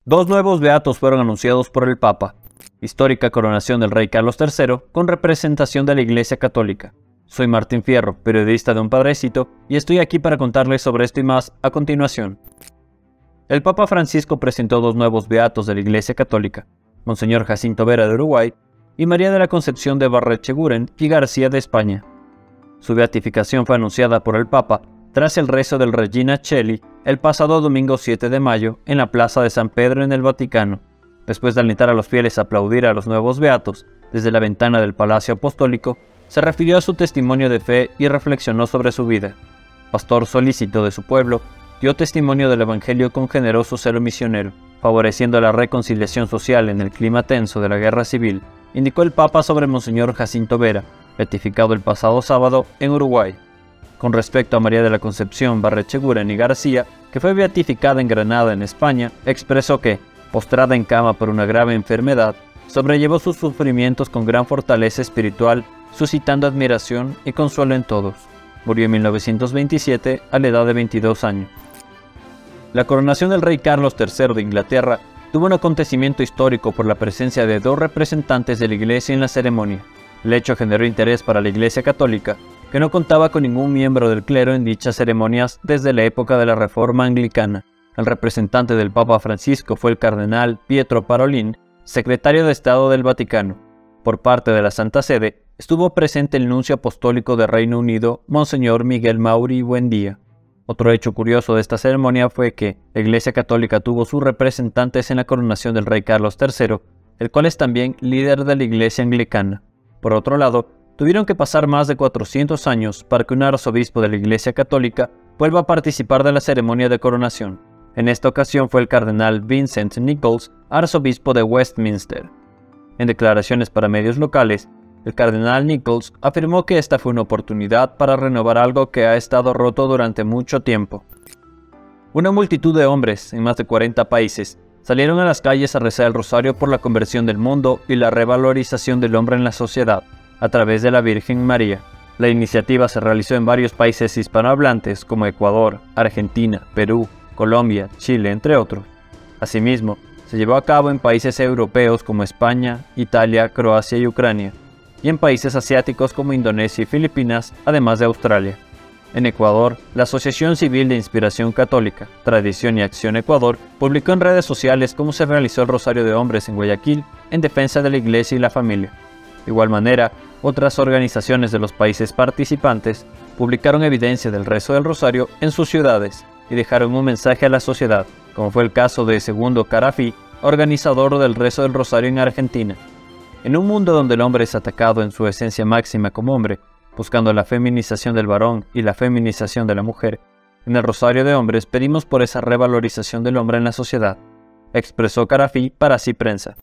Dos nuevos beatos fueron anunciados por el Papa. Histórica coronación del rey Carlos III con representación de la Iglesia Católica. Soy Martín Fierro, periodista de Un Padrecito, y estoy aquí para contarles sobre esto y más a continuación. El Papa Francisco presentó dos nuevos beatos de la Iglesia Católica, Monseñor Jacinto Vera de Uruguay y María de la Concepción de Barrecheguren y García de España. Su beatificación fue anunciada por el Papa tras el rezo del Regina Coeli el pasado domingo 7 de mayo en la Plaza de San Pedro en el Vaticano. Después de alentar a los fieles a aplaudir a los nuevos beatos desde la ventana del Palacio Apostólico, se refirió a su testimonio de fe y reflexionó sobre su vida. Pastor solícito de su pueblo, dio testimonio del Evangelio con generoso celo misionero, favoreciendo la reconciliación social en el clima tenso de la guerra civil, indicó el Papa sobre Monseñor Jacinto Vera, beatificado el pasado sábado en Uruguay. Con respecto a María de la Concepción Barrecheguren y García, que fue beatificada en Granada, en España, expresó que, postrada en cama por una grave enfermedad, sobrellevó sus sufrimientos con gran fortaleza espiritual, suscitando admiración y consuelo en todos. Murió en 1927 a la edad de 22 años. La coronación del rey Carlos III de Inglaterra tuvo un acontecimiento histórico por la presencia de dos representantes de la Iglesia en la ceremonia. El hecho generó interés para la Iglesia Católica, que no contaba con ningún miembro del clero en dichas ceremonias desde la época de la Reforma Anglicana. El representante del Papa Francisco fue el cardenal Pietro Parolin, secretario de Estado del Vaticano. Por parte de la Santa Sede, estuvo presente el nuncio apostólico de Reino Unido, Monseñor Miguel Mauri Buendía. Otro hecho curioso de esta ceremonia fue que la Iglesia Católica tuvo sus representantes en la coronación del rey Carlos III, el cual es también líder de la Iglesia Anglicana. Por otro lado, tuvieron que pasar más de 400 años para que un arzobispo de la Iglesia Católica vuelva a participar de la ceremonia de coronación. En esta ocasión fue el cardenal Vincent Nichols, arzobispo de Westminster. En declaraciones para medios locales, el cardenal Nichols afirmó que esta fue una oportunidad para renovar algo que ha estado roto durante mucho tiempo. Una multitud de hombres en más de 40 países salieron a las calles a rezar el rosario por la conversión del mundo y la revalorización del hombre en la sociedad, a través de la Virgen María. La iniciativa se realizó en varios países hispanohablantes como Ecuador, Argentina, Perú, Colombia, Chile, entre otros. Asimismo, se llevó a cabo en países europeos como España, Italia, Croacia y Ucrania, y en países asiáticos como Indonesia y Filipinas, además de Australia. En Ecuador, la Asociación Civil de Inspiración Católica, Tradición y Acción Ecuador, publicó en redes sociales cómo se realizó el Rosario de Hombres en Guayaquil en defensa de la Iglesia y la familia. De igual manera, otras organizaciones de los países participantes publicaron evidencia del rezo del Rosario en sus ciudades y dejaron un mensaje a la sociedad, como fue el caso de Segundo Carafi, organizador del rezo del Rosario en Argentina. En un mundo donde el hombre es atacado en su esencia máxima como hombre, buscando la feminización del varón y la feminización de la mujer, en el Rosario de Hombres pedimos por esa revalorización del hombre en la sociedad, expresó Carafi para Sí Prensa.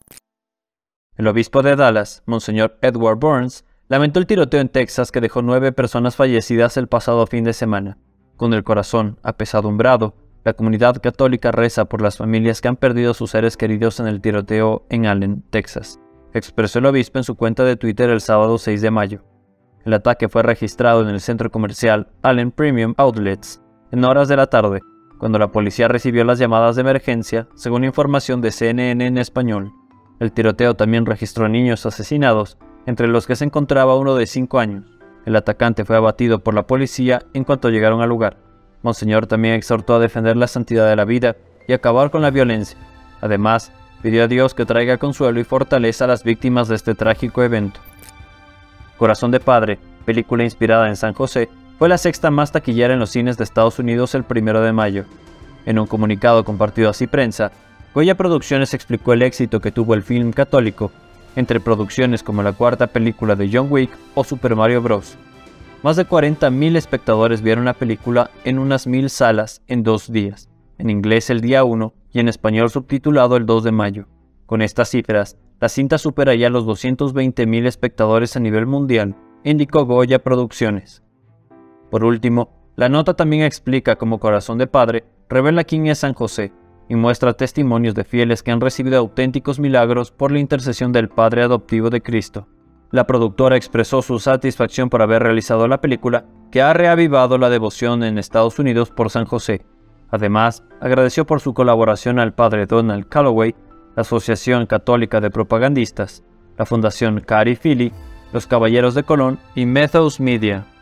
El obispo de Dallas, Monseñor Edward Burns, lamentó el tiroteo en Texas que dejó 9 personas fallecidas el pasado fin de semana. Con el corazón apesadumbrado, la comunidad católica reza por las familias que han perdido sus seres queridos en el tiroteo en Allen, Texas, expresó el obispo en su cuenta de Twitter el sábado 6 de mayo. El ataque fue registrado en el centro comercial Allen Premium Outlets en horas de la tarde, cuando la policía recibió las llamadas de emergencia, según información de CNN en español. El tiroteo también registró niños asesinados, entre los que se encontraba uno de 5 años. El atacante fue abatido por la policía en cuanto llegaron al lugar. Monseñor también exhortó a defender la santidad de la vida y acabar con la violencia. Además, pidió a Dios que traiga consuelo y fortaleza a las víctimas de este trágico evento. Corazón de Padre, película inspirada en San José, fue la sexta más taquillera en los cines de Estados Unidos el 1 de mayo. En un comunicado compartido a Sí Prensa, Goya Producciones explicó el éxito que tuvo el film católico, entre producciones como la cuarta película de John Wick o Super Mario Bros. Más de 40.000 espectadores vieron la película en unas 1.000 salas en 2 días, en inglés el día 1 y en español subtitulado el 2 de mayo. Con estas cifras, la cinta supera ya los 220.000 espectadores a nivel mundial, indicó Goya Producciones. Por último, la nota también explica cómo Corazón de Padre revela quién es San José y muestra testimonios de fieles que han recibido auténticos milagros por la intercesión del Padre adoptivo de Cristo. La productora expresó su satisfacción por haber realizado la película, que ha reavivado la devoción en Estados Unidos por San José. Además, agradeció por su colaboración al padre Donald Calloway, la Asociación Católica de Propagandistas, la Fundación Carey Philly, los Caballeros de Colón y Mythos Media.